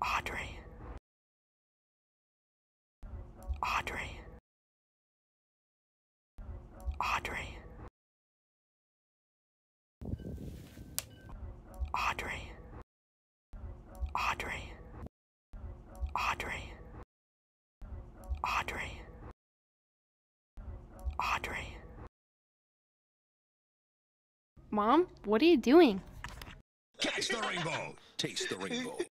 Audrie. Audrie. Audrie. Audrie. Audrie. Audrie. Audrie. Audrie. Mom, what are you doing? Catch the rainbow. Taste the rainbow.